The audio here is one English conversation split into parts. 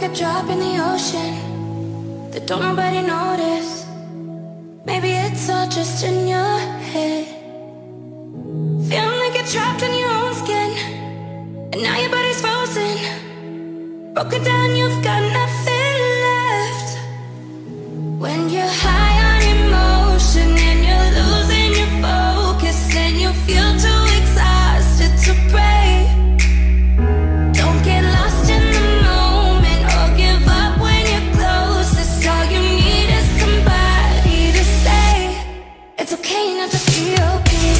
a drop in the ocean that don't nobody notice. Maybe it's all just in your head. Feeling like you're trapped in your own skin, and now your body's frozen. Broken down, you've got nothing left. When you're high on emotion and you're losing your focus, and you feel too exhausted to pray. Don't get lost in the moment or give up when you're closest. All you need is somebody to say it's okay not to be okay.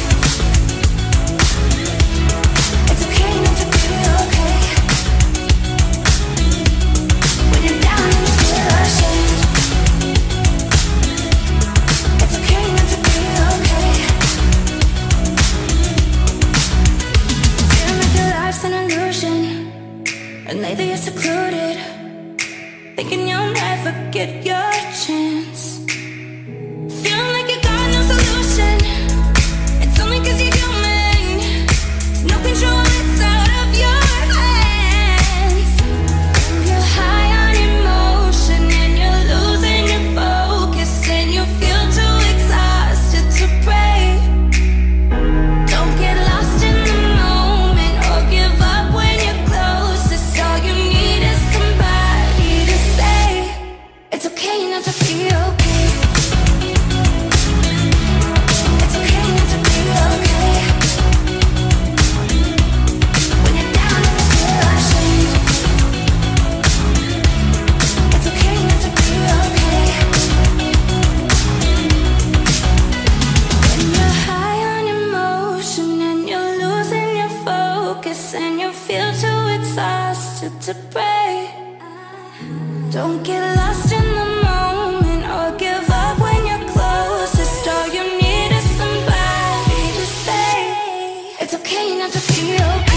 It's okay not to be okay. When you're down and you feel ashamed, it's okay not to be okay. Feeling like your life's an illusion, and lately you're secluded, thinking you'll never get your chance. Feeling like you got no solution. It's only 'cause you're human. No control, it's out of your hands. You're high on emotion and you're losing your focus, and you feel too exhausted to pray. Don't get lost in the moment or give up when you're closest. All you need is somebody to say it's okay not to be okay. It's okay not to be okay. When you're down and you feel ashamed, it's okay not to be okay. When you're high on emotion and you're losing your focus, and you feel too exhausted to pray. Don't get lost in the moment or give up when you're closest. All you need is somebody to say it's okay not to be okay.